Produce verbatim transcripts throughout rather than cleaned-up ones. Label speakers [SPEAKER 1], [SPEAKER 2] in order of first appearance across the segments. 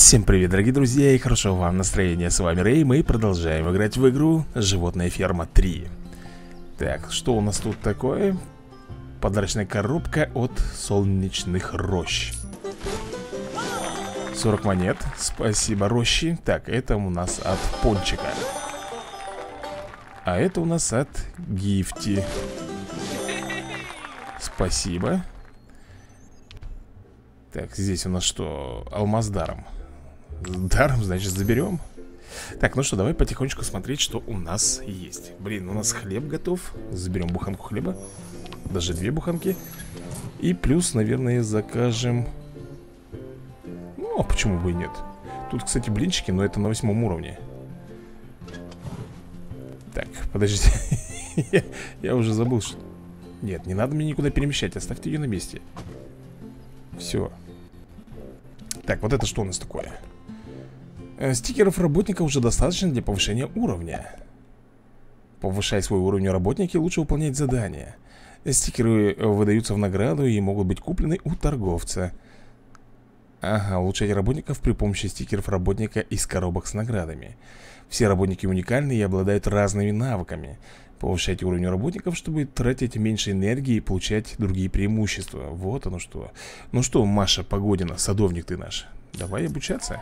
[SPEAKER 1] Всем привет, дорогие друзья, и хорошего вам настроения. С вами Рэй, мы продолжаем играть в игру Животная ферма три. Так, что у нас тут такое? Подарочная коробка от солнечных рощ. сорок монет, спасибо, рощи. Так, это у нас от пончика. А это у нас от гифти. Спасибо. Так, здесь у нас что? Алмаз даром. Даром, значит, заберем. Так, ну что, давай потихонечку смотреть, что у нас есть. Блин, у нас хлеб готов. Заберем буханку хлеба. Даже две буханки. И плюс, наверное, закажем... Ну, а почему бы и нет? Тут, кстати, блинчики, но это на восьмом уровне. Так, подождите. Я уже забыл, что... Нет, не надо мне никуда перемещать. Оставьте ее на месте. Все. Так, вот это что у нас такое? Стикеров работника уже достаточно для повышения уровня. Повышая свой уровень, работники лучше выполнять задания. Стикеры выдаются в награду и могут быть куплены у торговца. Ага, улучшать работников при помощи стикеров работника из коробок с наградами. Все работники уникальны и обладают разными навыками. Повышайте уровень работников, чтобы тратить меньше энергии и получать другие преимущества. Вот оно что. Ну что, Маша Погодина, садовник ты наш, давай обучаться.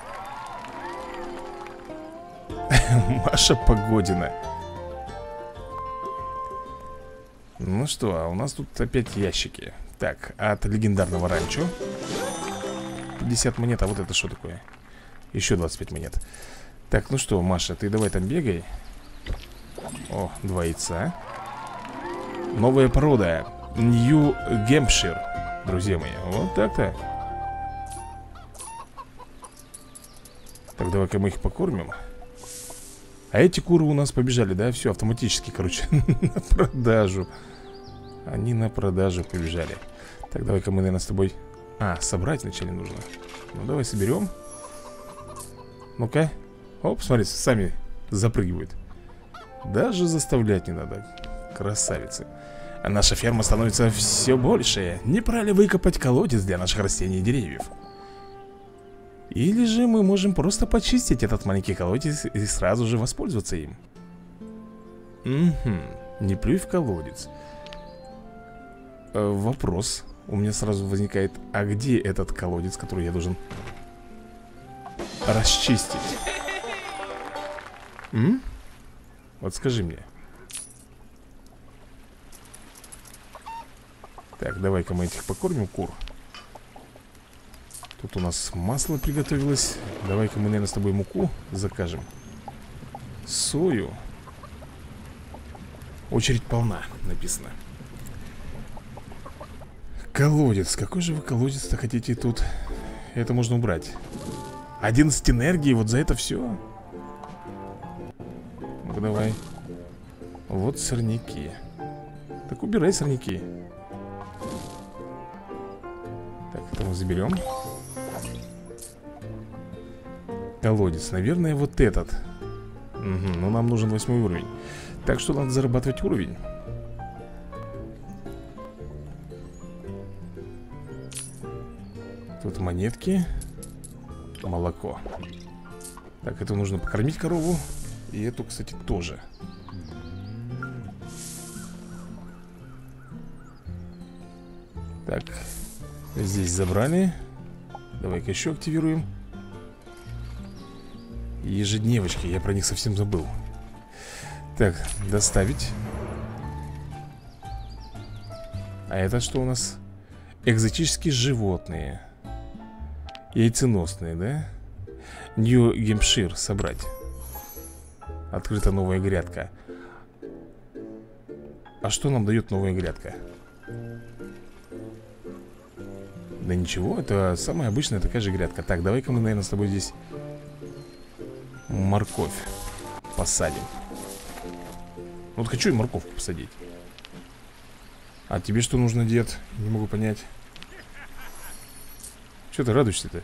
[SPEAKER 1] Маша Погодина. Ну что, а у нас тут опять ящики. Так, от легендарного ранчо пятьдесят монет, а вот это что такое? Еще двадцать пять монет. Так, ну что, Маша, ты давай там бегай. О, два яйца. Новая порода Нью Гэмпшир, друзья мои, вот так-то. Так, давай-ка мы их покормим. А эти куры у нас побежали, да? Все, автоматически, короче, на продажу. Они на продажу побежали. Так, давай-ка мы, наверное, с тобой... А, собрать вначале нужно. Ну, давай соберем. Ну-ка. Оп, смотри, сами запрыгивают. Даже заставлять не надо. Красавицы. А наша ферма становится все больше. Не пора ли выкопать колодец для наших растений и деревьев? Или же мы можем просто почистить этот маленький колодец и сразу же воспользоваться им. Угу, не плюй в колодец. э, Вопрос у меня сразу возникает. А где этот колодец, который я должен расчистить? М? Вот скажи мне. Так, давай-ка мы этих покормим, кур. Тут у нас масло приготовилось. Давай-ка мы, наверное, с тобой муку закажем. Сою. Очередь полна, написано. Колодец. Какой же вы колодец-то хотите тут? Это можно убрать. одиннадцать энергии, вот за это все. Ну-ка, давай. Вот сорняки. Так убирай сорняки. Так, это мы заберем. Колодец, наверное, вот этот. Угу, но нам нужен восьмой уровень. Так что надо зарабатывать уровень. Тут монетки. Молоко. Так, это нужно покормить корову. И эту, кстати, тоже. Так, здесь забрали. Давай-ка еще активируем. Ежедневочки, я про них совсем забыл. Так, доставить. А это что у нас? Экзотические животные. Яйценосные, да? Нью Гэмпшир собрать. Открыта новая грядка. А что нам дает новая грядка? Да ничего, это самая обычная такая же грядка. Так, давай-ка мы, наверное, с тобой здесь морковь посадим. Вот хочу и морковку посадить. А тебе что нужно, дед? Не могу понять. Че ты радуешься-то?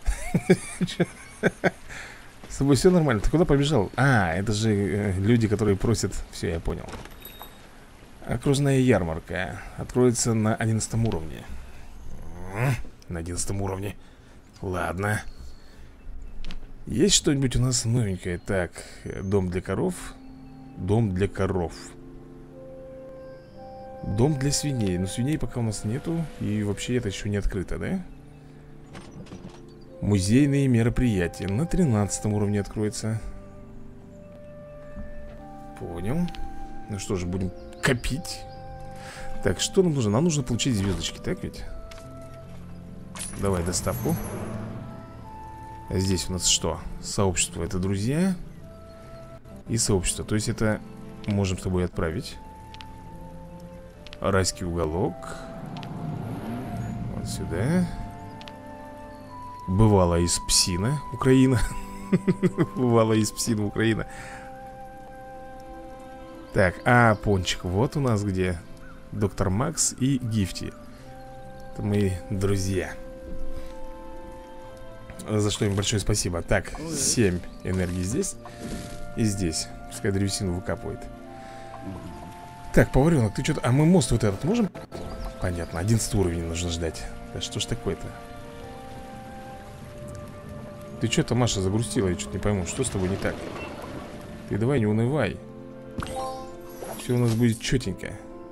[SPEAKER 1] С тобой все нормально? Ты куда побежал? А, это же э, люди, которые просят. Все, я понял. Окружная ярмарка откроется на одиннадцатом уровне. На одиннадцатом уровне. Ладно. Есть что-нибудь у нас новенькое? Так, дом для коров. Дом для коров. Дом для свиней. Но свиней пока у нас нету. И вообще это еще не открыто, да? Музейные мероприятия. На тринадцатом уровне откроется. Понял. Ну что же, будем копить. Так, что нам нужно? Нам нужно получить звездочки, так ведь? Давай доставку. А здесь у нас что? Сообщество, это друзья. И сообщество, то есть это можем с тобой отправить. Райский уголок. Вот сюда. Бывала из Псина, Украина. Бывала из Псина, Украина. Так, а, Пончик, вот у нас где доктор Макс и Гифти. Это мои друзья. За что им большое спасибо. Так, семь энергии здесь и здесь. Пускай древесину выкапывает. Так, поваренок, ты что-то... А мы мост вот этот можем? Понятно, одиннадцатый уровень нужно ждать. Да что ж такое-то? Ты что-то, Маша, загрустила, я что-то не пойму. Что с тобой не так? Ты давай не унывай. Все у нас будет четенько.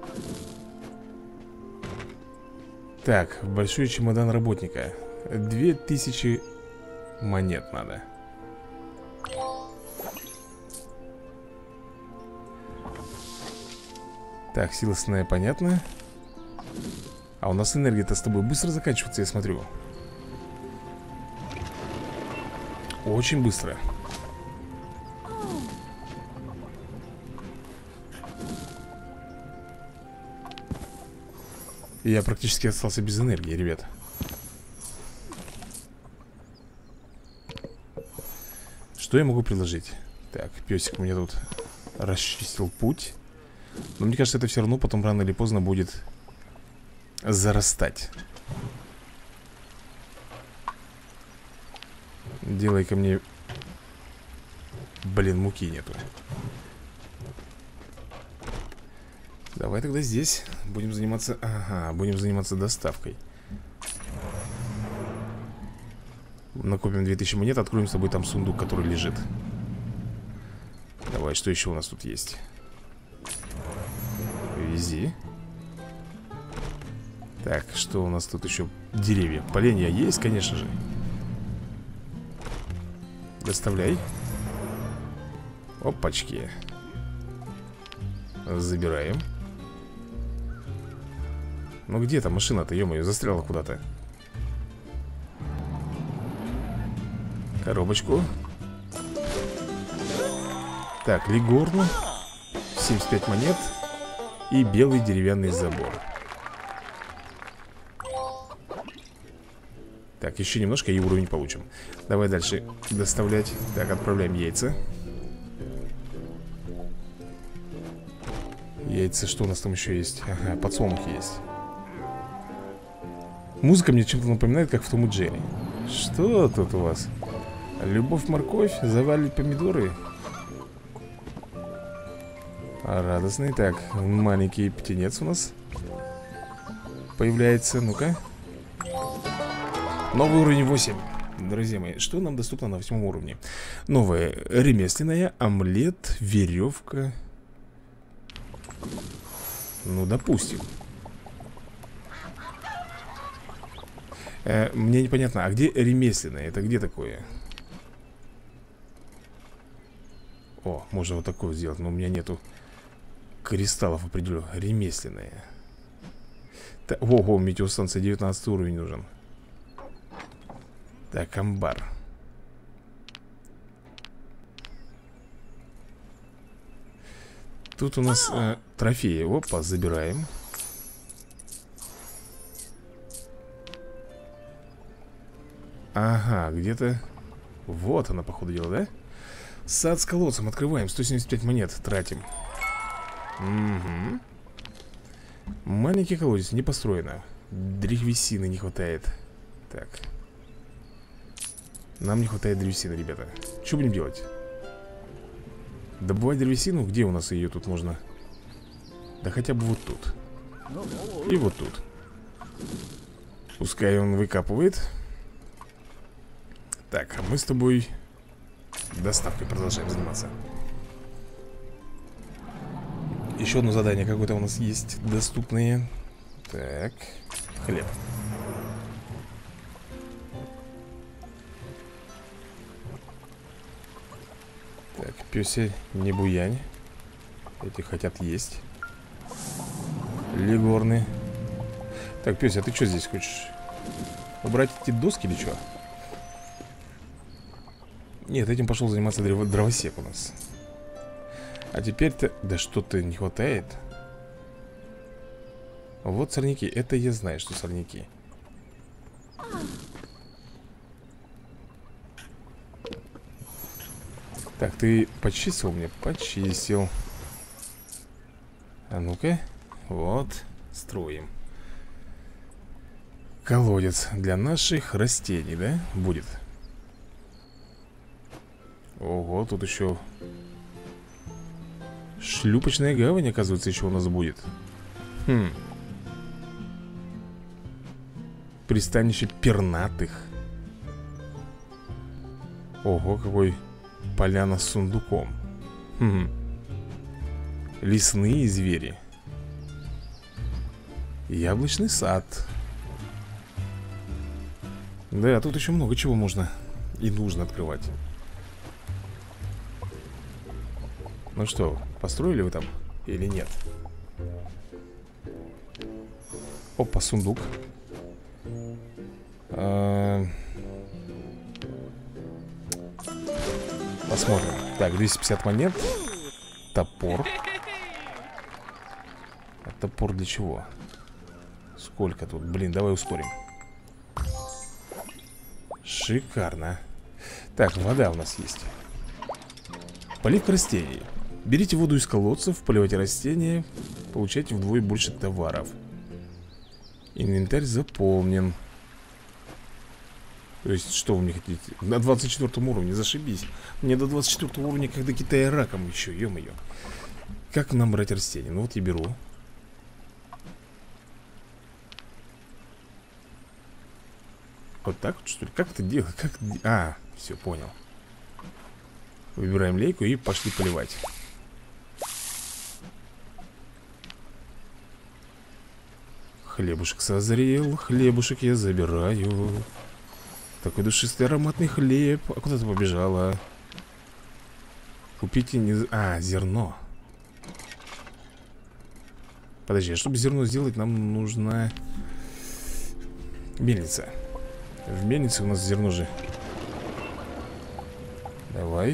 [SPEAKER 1] Так, большой чемодан работника. Две тысячи монет надо. Так, сила сная, понятно. А у нас энергия-то с тобой быстро заканчивается, я смотрю. Очень быстро. Я практически остался без энергии, ребят. Что я могу предложить? Так, песик мне тут расчистил путь. Но мне кажется, это все равно потом рано или поздно будет зарастать. Делай ко мне... Блин, муки нету. Давай тогда здесь будем заниматься... Ага, будем заниматься доставкой. Накопим две тысячи монет, откроем с тобой там сундук, который лежит. Давай, что еще у нас тут есть? Вези. Так, что у нас тут еще? Деревья. Поленья есть, конечно же. Доставляй. Опачки. Забираем. Ну где там машина-то, ё-моё, застряла куда-то. Коробочку. Так, Лигорну. семьдесят пять монет. И белый деревянный забор. Так, еще немножко и уровень получим. Давай дальше доставлять. Так, отправляем яйца. Яйца, что у нас там еще есть? Ага, подсолнухи есть. Музыка мне чем-то напоминает, как в Том и Джерри. Что тут у вас? Любовь-морковь, завалить помидоры. А радостный. Так, маленький птенец у нас появляется. Ну-ка. Новый уровень восемь. Друзья мои, что нам доступно на восьмом уровне? Новое ремесленное, омлет, веревка. Ну, допустим. э, Мне непонятно, а где ремесленное? Это где такое? О, можно вот такое сделать, но у меня нету кристаллов определенно. Ремесленное. Ого, метеостанция, девятнадцатый уровень нужен. Так, амбар. Тут у нас э, трофеи. Опа, забираем. Ага, где-то... Вот она, походу дела, да? Сад с колодцем открываем. сто семьдесят пять монет тратим. Угу. Маленький колодец, не построено. Древесины не хватает. Так. Нам не хватает древесины, ребята. Что будем делать? Добывать древесину? Где у нас ее тут можно? Да хотя бы вот тут. И вот тут. Пускай он выкапывает. Так, а мы с тобой доставкой продолжаем заниматься. Еще одно задание какое-то у нас есть доступное. Так, хлеб. Так, пёся, не буянь. Эти хотят есть. Легорны. Так, пёся, а ты что здесь хочешь? Убрать эти доски или что? Нет, этим пошел заниматься дров... дровосек у нас. А теперь-то... Да что-то не хватает. Вот сорняки. Это я знаю, что сорняки. Так, ты почистил мне? Почистил. А ну-ка. Вот. Строим. Колодец для наших растений, да? Будет. Ого, тут еще шлюпочная гавань, оказывается, еще у нас будет. Хм. Пристанище пернатых. Ого, какой поляна с сундуком. Хм. Лесные звери. Яблочный сад. Да, тут еще много чего можно и нужно открывать. Ну что, построили вы там или нет? Опа, сундук. А... Посмотрим. Так, двести пятьдесят монет. Топор. А топор для чего? Сколько тут? Блин, давай ускорим. Шикарно. Так, вода у нас есть. Поливка растений. Берите воду из колодцев, поливайте растения, получайте вдвое больше товаров. Инвентарь заполнен. То есть, что вы мне хотите? На двадцать четвёртом уровне, зашибись. Мне до двадцать четвёртого уровня, как до Китая раком еще, ё-моё. Как нам брать растения? Ну вот я беру. Вот так вот, что ли? Как это делать? Как... А, все, понял. Выбираем лейку и пошли поливать. Хлебушек созрел, хлебушек я забираю. Такой душистый ароматный хлеб. А куда ты побежала? Купите не... А, зерно. Подожди, а чтобы зерно сделать, нам нужна мельница. В мельнице у нас зерно же. Давай.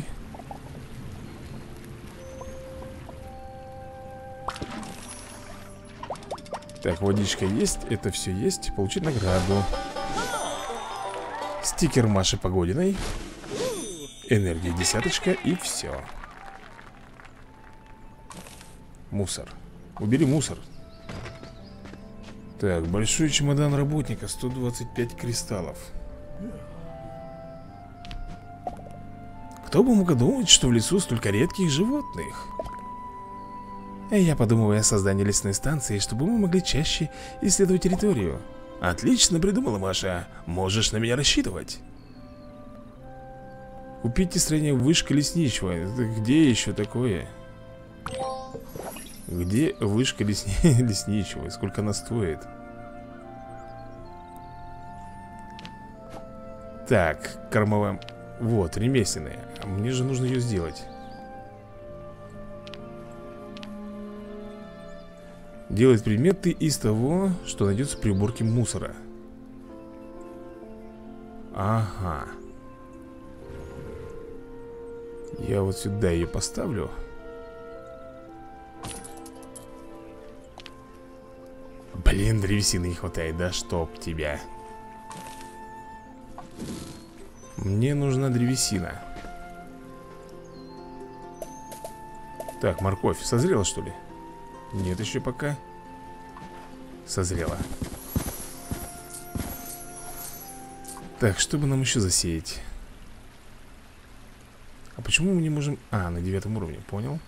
[SPEAKER 1] Так, водичка есть, это все есть. Получить награду. Стикер Маши Погодиной. Энергия десяточка и все. Мусор. Убери мусор. Так, большой чемодан работника. сто двадцать пять кристаллов. Кто бы мог думать, что в лесу столько редких животных. Я подумываю о создании лесной станции, чтобы мы могли чаще исследовать территорию. Отлично придумала, Маша. Можешь на меня рассчитывать. Купите строение вышка лесничего. Это где еще такое? Где вышка лесни... лесничего? Сколько она стоит? Так, кормовая... Вот, ремесленная. А мне же нужно ее сделать. Делать предметы из того, что найдется при уборке мусора. Ага. Я вот сюда ее поставлю. Блин, древесины не хватает, да чтоб тебя. Мне нужна древесина. Так, морковь созрела, что ли? Нет еще пока. Созрела. Так, что бы нам еще засеять? А почему мы не можем... А, на девятом уровне, понял.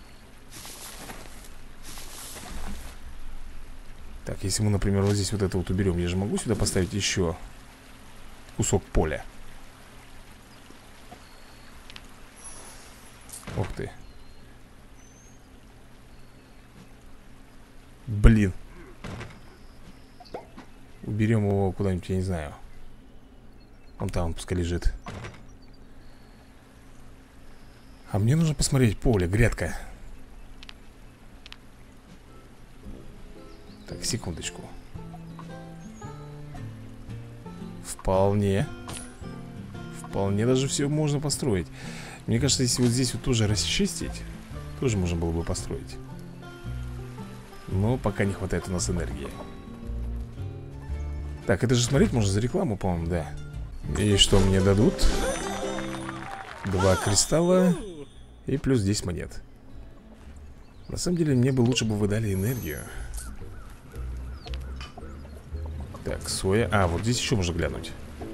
[SPEAKER 1] Так, если мы, например, вот здесь вот это вот уберем, я же могу сюда поставить еще кусок поля. Ух ты. Блин. Уберем его куда-нибудь, я не знаю. Вон там он пускай лежит. А мне нужно посмотреть поле, грядка. Так, секундочку. Вполне. Вполне даже все можно построить. Мне кажется, если вот здесь вот тоже расчистить, тоже можно было бы построить. Но пока не хватает у нас энергии. Так, это же смотреть можно за рекламу, по-моему, да. И что мне дадут? Два кристалла и плюс десять монет. На самом деле, мне бы лучше бы вы дали энергию. Так, соя. А, вот здесь еще можно глянуть.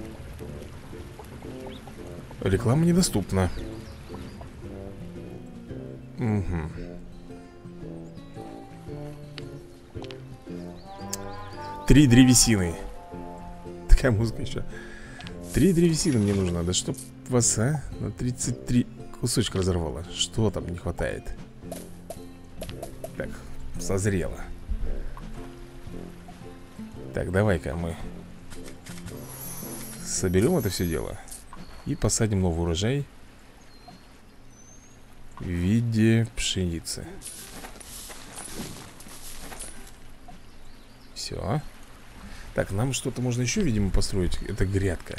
[SPEAKER 1] Реклама недоступна. Угу. Три древесины. Такая музыка еще. Три древесины мне нужно. Да чтоб вас, а? На тридцать три кусочка разорвало. Что там не хватает? Так, созрело. Так, давай-ка мы соберем это все дело и посадим новый урожай в виде пшеницы. Все. Так, нам что-то можно еще, видимо, построить. Это грядка.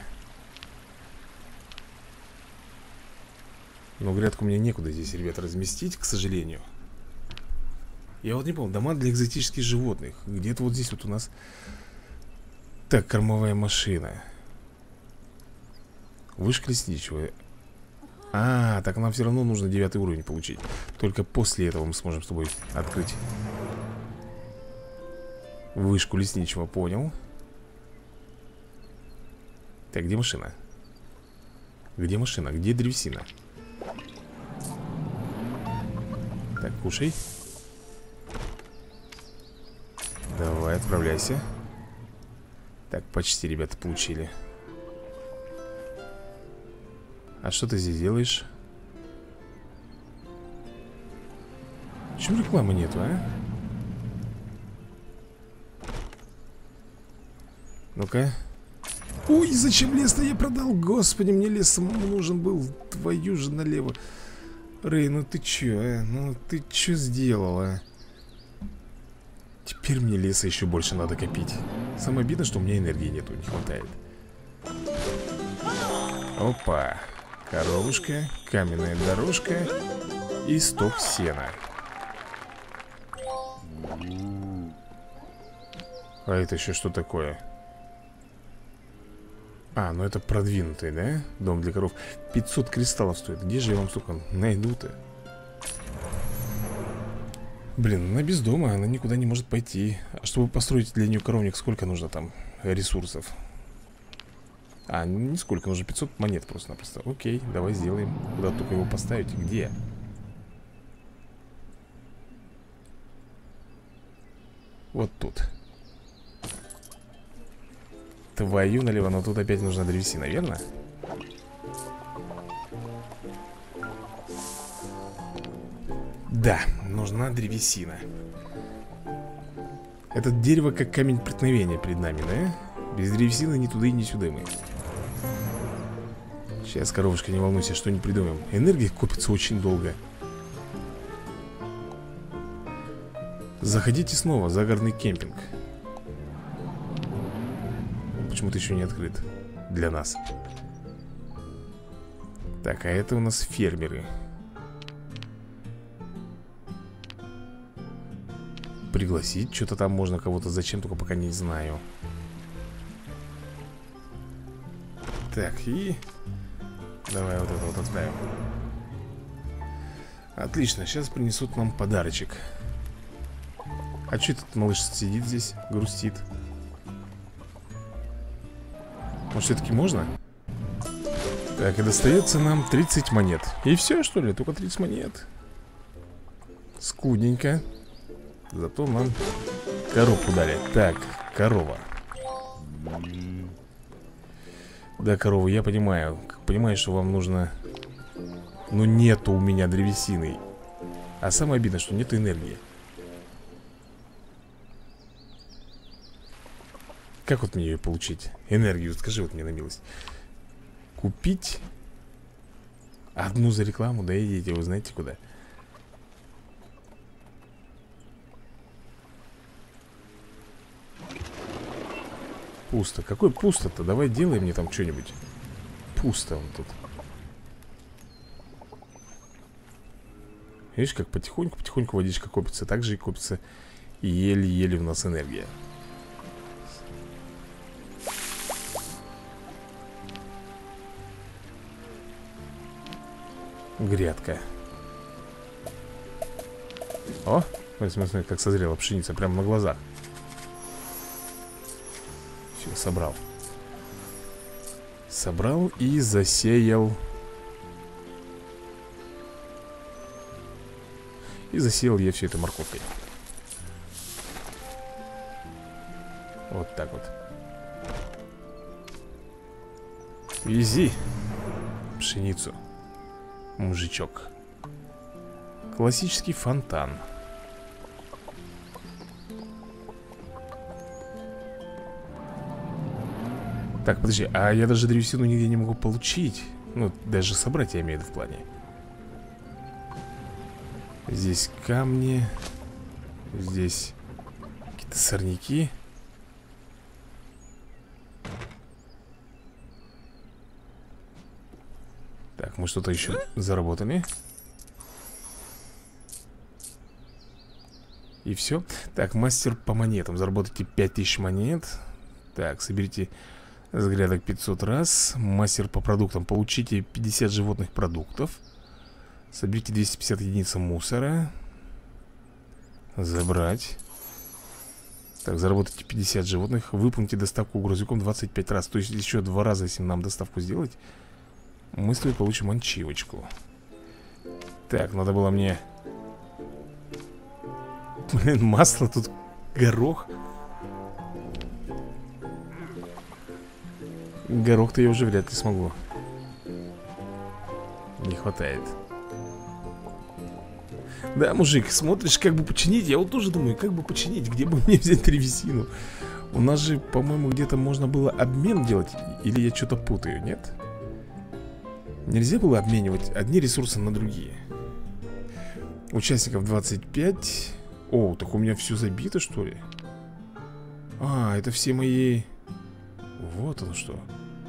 [SPEAKER 1] Но грядку мне некуда здесь, ребята, разместить, к сожалению. Я вот не помню, дома для экзотических животных. Где-то вот здесь вот у нас. Так, кормовая машина. Вышка лесничего. А, так нам все равно нужно девятый уровень получить. Только после этого мы сможем с тобой открыть вышку лесничего, понял. Так, где машина? Где машина? Где древесина? Так, кушай. Давай, отправляйся. Так, почти, ребята, получили. А что ты здесь делаешь? Почему рекламы нету, а? Ну-ка. Ой, зачем лес-то я продал? Господи, мне лес нужен был. Твою же налево. Рэй, ну ты чё, а? Ну ты чё сделала? Теперь мне леса еще больше надо копить. Самое обидное, что у меня энергии нету, не хватает. Опа. Коровушка, каменная дорожка и сток сена. А это еще что такое? А, ну это продвинутый, да? Дом для коров. пятьсот кристаллов стоит. Где же я вам столько найду-то? Блин, она без дома, она никуда не может пойти. А чтобы построить для нее коровник, сколько нужно там ресурсов? А, не сколько, нужно пятьсот монет просто-напросто. Окей, давай сделаем. Куда только его поставить? Где? Вот тут. Твою налево, но тут опять нужна древесина, верно? Да, нужна древесина. Это дерево как камень преткновения перед нами, да? Без древесины ни туда и ни сюда мы. Сейчас, коровушка, не волнуйся, что не придумаем. Энергия копится очень долго. Заходите снова, загородный кемпинг. Почему-то еще не открыт для нас. Так, а это у нас фермеры. Пригласить что-то там можно кого-то. Зачем, только пока не знаю. Так, и... Давай вот это вот отправим. Отлично, сейчас принесут нам подарочек. А что этот малыш сидит здесь, грустит? Может, все-таки можно? Так, и достается нам тридцать монет. И все, что ли? Только тридцать монет. Скудненько. Зато нам коробку дали. Так, корова. Да, корова, я понимаю. Понимаю, что вам нужно Но нету у меня древесины. А самое обидное, что нету энергии. Как вот мне ее получить? Энергию, скажи вот мне на милость. Купить одну за рекламу, да идите, вы знаете куда. Пусто. Какой пусто-то? Давай делай мне там что-нибудь. Пусто он тут. Видишь, как потихоньку-потихоньку водичка копится. Так же и копится еле-еле у нас энергия. Грядка. О, смотри, смотри, смотри, как созрела пшеница прямо на глазах. Все, собрал. Собрал и засеял. И засеял я все это морковкой. Вот так вот. Вези пшеницу, мужичок. Классический фонтан. Так, подожди, а я даже древесину нигде не могу получить. Ну, даже собрать я имею в виду в плане. Здесь камни. Здесь какие-то сорняки. Так, мы что-то еще заработали. И все. Так, мастер по монетам. Заработайте пять тысяч монет. Так, соберите с грядок пятьсот раз. Мастер по продуктам. Получите пятьдесят животных продуктов. Соберите двести пятьдесят единиц мусора. Забрать. Так, заработайте пятьдесят животных. Выполните доставку грузовиком двадцать пять раз. То есть еще два раза, если нам доставку сделать, мы с тобой получим ачивочку. Так, надо было мне... Блин, масло тут, горох. Горох-то я уже вряд ли смогу. Не хватает. Да, мужик, смотришь, как бы починить. Я вот тоже думаю, как бы починить. Где бы мне взять древесину? У нас же, по-моему, где-то можно было обмен делать. Или я что-то путаю, нет? Нельзя было обменивать одни ресурсы на другие. Участников двадцать пять. О, так у меня все забито, что ли? А, это все мои... Вот оно что.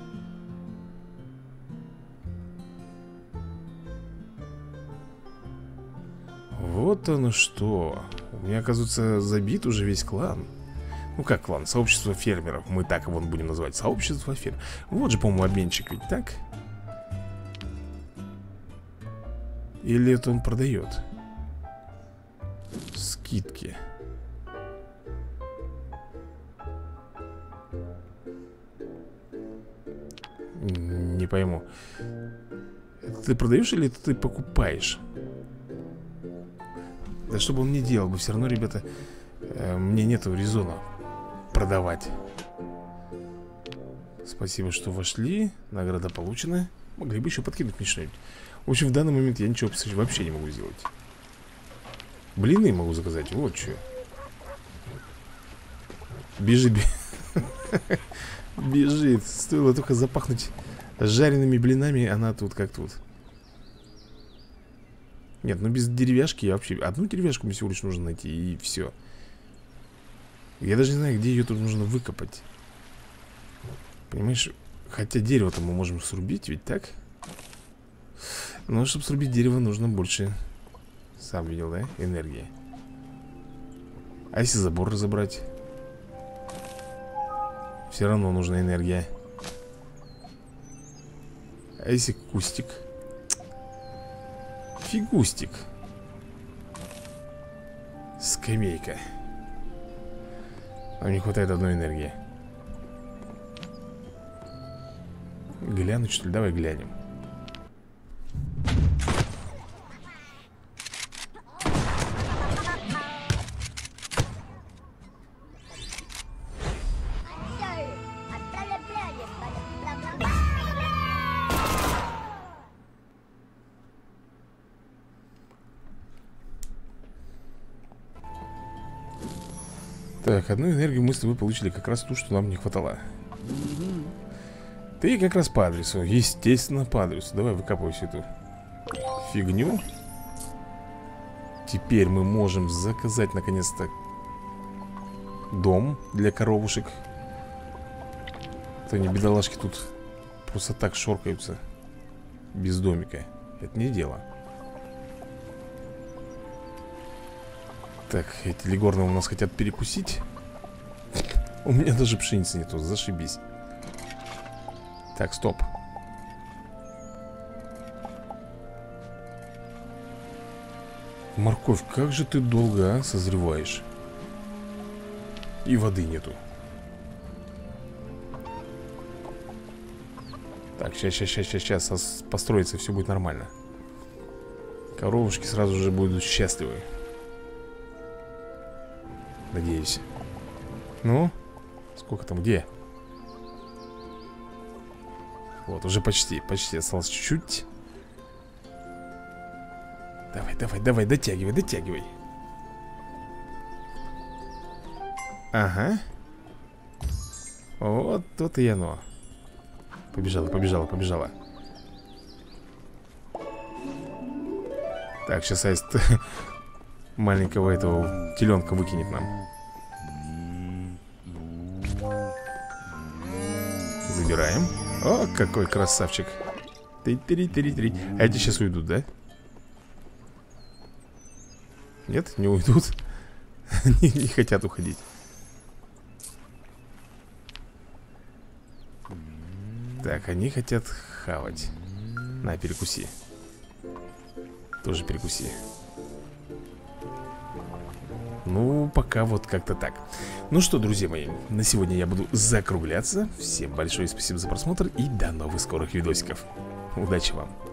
[SPEAKER 1] Вот оно что. У меня, оказывается, забит уже весь клан. Ну как клан? Сообщество фермеров. Мы так его будем называть. Сообщество фермеров. Вот же, по-моему, обменчик ведь, так? Или это он продает? Скидки. Не пойму. Это ты продаешь или это ты покупаешь? Да что бы он ни делал бы, все равно, ребята, э, мне нету резона продавать. Спасибо, что вошли. Награда получена. Могли бы еще подкинуть мне что-нибудь. В общем, в данный момент я ничего вообще не могу сделать. Блины могу заказать, вот что. Бежи, бежи. Бежит. Стоило только запахнуть жареными блинами, она тут как тут. Нет, ну без деревяшки я вообще... Одну деревяшку мне всего лишь нужно найти, и все. Я даже не знаю, где ее тут нужно выкопать. Понимаешь? Хотя дерево-то мы можем срубить, ведь так? Но чтобы срубить дерево, нужно больше. Сам видел, да? Энергии. А если забор разобрать? Все равно нужна энергия. А если кустик? Фигустик. Скамейка. Нам не хватает одной энергии. Глянуть, что ли? Давай глянем. Так, одну энергию мы с тобой получили как раз ту, что нам не хватало. Ты как раз по адресу. Естественно, по адресу. Давай выкапывай всю эту фигню. Теперь мы можем заказать наконец-то дом для коровушек. То они, бедолашки, тут просто так шоркаются без домика. Это не дело. Так, эти легорны у нас хотят перекусить. У меня даже пшеницы нету, зашибись. Так, стоп. Морковь, как же ты долго, а, созреваешь. И воды нету. Так, сейчас, сейчас, сейчас, сейчас построится, все будет нормально. Коровушки сразу же будут счастливы. Надеюсь. Ну, сколько там, где? Вот, уже почти, почти осталось чуть-чуть. Давай, давай, давай, дотягивай, дотягивай. Ага. Вот тут и оно. Побежала, побежала, побежала. Так, сейчас Аист маленького этого теленка выкинет нам. Забираем. О, какой красавчик. Три-три-три-три. А эти сейчас уйдут, да? Нет, не уйдут. не, не хотят уходить. Так, они хотят хавать. На, перекуси. Тоже перекуси. Ну, пока вот как-то так. Ну что, друзья мои, на сегодня я буду закругляться. Всем большое спасибо за просмотр и до новых скорых видосиков. Удачи вам!